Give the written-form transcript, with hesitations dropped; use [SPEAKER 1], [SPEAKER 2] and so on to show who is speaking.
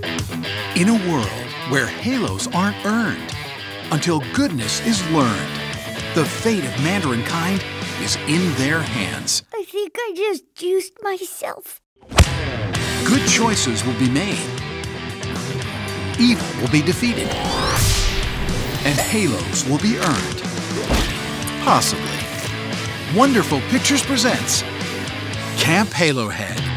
[SPEAKER 1] In a world where halos aren't earned until goodness is learned, the fate of mandarin-kind is in their hands.
[SPEAKER 2] I think I just juiced myself.
[SPEAKER 1] Good choices will be made. Evil will be defeated. And halos will be earned. Possibly. Wonderful Pictures presents Camp Halohead.